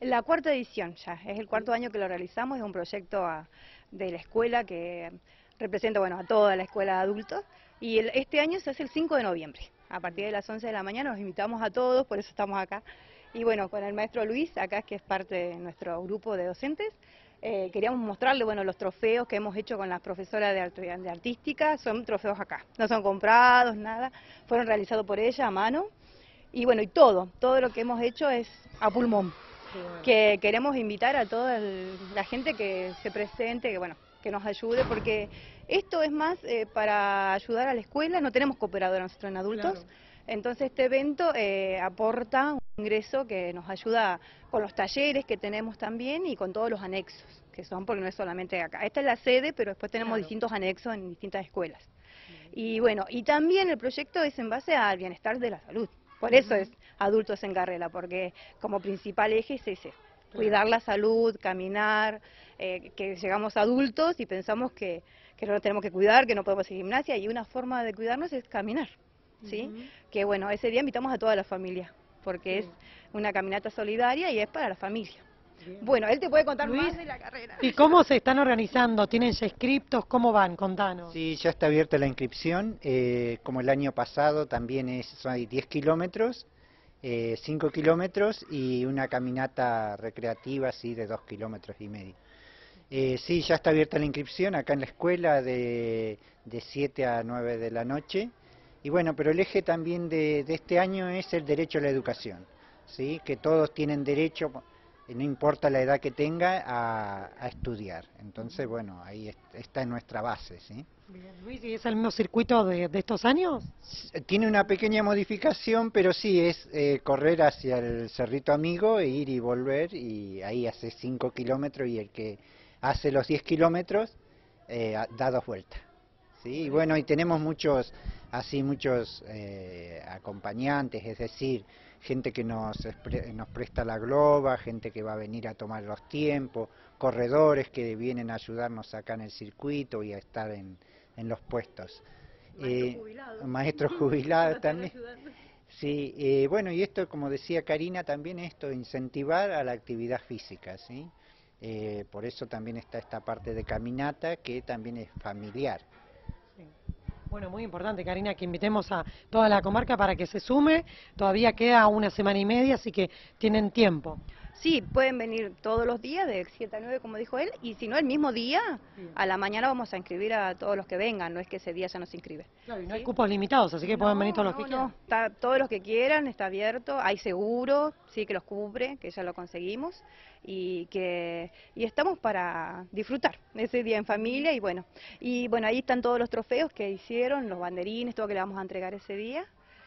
La cuarta edición ya, es el cuarto año que lo realizamos, es un proyecto de la escuela que representa bueno, a toda la escuela de adultos y este año se hace el 5 de noviembre, a partir de las 11 de la mañana nos invitamos a todos, por eso estamos acá. Y bueno, con el maestro Luis, acá que es parte de nuestro grupo de docentes, queríamos mostrarle bueno, los trofeos que hemos hecho con las profesoras de artística, son trofeos acá, no son comprados, nada, fueron realizados por ella a mano. Y bueno, y todo lo que hemos hecho es a pulmón, que queremos invitar a toda la gente que se presente, que bueno, que nos ayude, porque esto es más para ayudar a la escuela, no tenemos cooperadora nosotros en adultos, claro. Entonces este evento aporta un ingreso que nos ayuda con los talleres que tenemos también y con todos los anexos, que son, porque no es solamente acá. Esta es la sede, pero después tenemos distintos anexos en distintas escuelas. Y bueno, y también el proyecto es en base al bienestar de la salud. Por eso es Adultos en Carrera, porque como principal eje es ese, cuidar la salud, caminar, que llegamos adultos y pensamos que no lo tenemos que cuidar, que no podemos hacer gimnasia, y una forma de cuidarnos es caminar, ¿sí? Que bueno, ese día invitamos a toda la familia, porque es una caminata solidaria y es para la familia. Bueno, él te puede contar Luis, más de la carrera. ¿Y cómo se están organizando? ¿Tienen ya inscriptos? ¿Cómo van? Contanos. Sí, ya está abierta la inscripción, como el año pasado también hay 10 kilómetros, 5 kilómetros y una caminata recreativa así de 2,5 kilómetros. Sí, ya está abierta la inscripción acá en la escuela de 7 a 9 de la noche. Y bueno, pero el eje también de este año es el derecho a la educación, ¿sí? Que todos tienen derecho, no importa la edad que tenga, a estudiar. Entonces, bueno, ahí está en nuestra base, ¿sí? Bien, Luis, ¿y es el mismo circuito de estos años? Tiene una pequeña modificación, pero sí, es correr hacia el Cerrito Amigo e ir y volver, y ahí hace 5 kilómetros, y el que hace los 10 kilómetros da 2 vueltas. ¿Sí? Y bueno, y tenemos muchos acompañantes, es decir, gente que nos presta la globa, gente que va a venir a tomar los tiempos, corredores que vienen a ayudarnos acá en el circuito y a estar en los puestos. Maestros jubilados también. Sí, bueno, y esto, como decía Karina, también esto, incentivar a la actividad física, ¿sí? Por eso también está esta parte de caminata que también es familiar. Bueno, muy importante, Karina, que invitemos a toda la comarca para que se sume. Todavía queda una semana y media, así que tienen tiempo. Sí, pueden venir todos los días de 7 a 9, como dijo él, y si no, el mismo día, a la mañana vamos a inscribir a todos los que vengan, no es que ese día ya no se inscribe. Claro, y no hay cupos limitados, así que pueden venir todos los que quieran. No, todos los que quieran, está abierto, hay seguro, sí, que los cubre, que ya lo conseguimos, y estamos para disfrutar ese día en familia, y bueno, ahí están todos los trofeos que hicieron, los banderines, todo que le vamos a entregar ese día.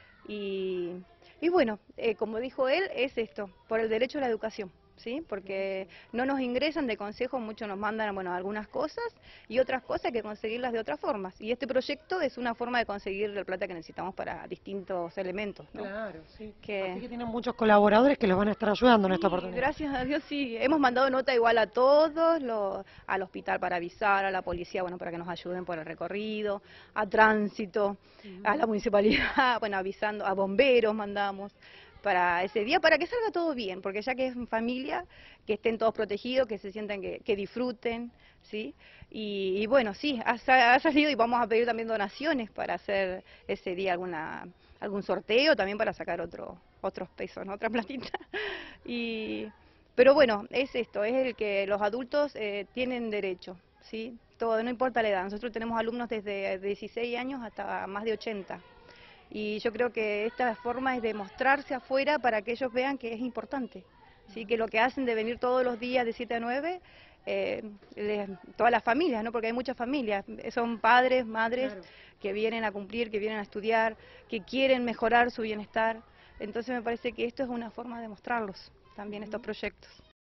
Y bueno, como dijo él, es esto, por el derecho a la educación, ¿sí? Porque no nos ingresan de consejo, muchos nos mandan, bueno, algunas cosas y otras cosas hay que conseguirlas de otras formas. Y este proyecto es una forma de conseguir la plata que necesitamos para distintos elementos, ¿no? Claro, sí. Así que tienen muchos colaboradores que los van a estar ayudando en esta oportunidad. Gracias a Dios, sí. Hemos mandado nota igual a todos, al hospital para avisar, a la policía, bueno, para que nos ayuden por el recorrido, a tránsito, a la municipalidad, bueno, avisando, a bomberos mandamos para ese día, para que salga todo bien, porque ya que es en familia, que estén todos protegidos, que se sientan que disfruten, ¿sí? Y bueno, sí, ha salido y vamos a pedir también donaciones para hacer ese día algún sorteo, también para sacar otros pesos, ¿no? Otra platita. Pero bueno, es esto, es el que los adultos tienen derecho, ¿sí? Todo, no importa la edad. Nosotros tenemos alumnos desde 16 años hasta más de 80. Y yo creo que esta forma es de mostrarse afuera para que ellos vean que es importante, ¿sí? Que lo que hacen de venir todos los días de 7 a 9, todas las familias, ¿no? Porque hay muchas familias, son padres, madres, claro, que vienen a cumplir, que vienen a estudiar, que quieren mejorar su bienestar. Entonces me parece que esto es una forma de mostrarlos también, estos proyectos.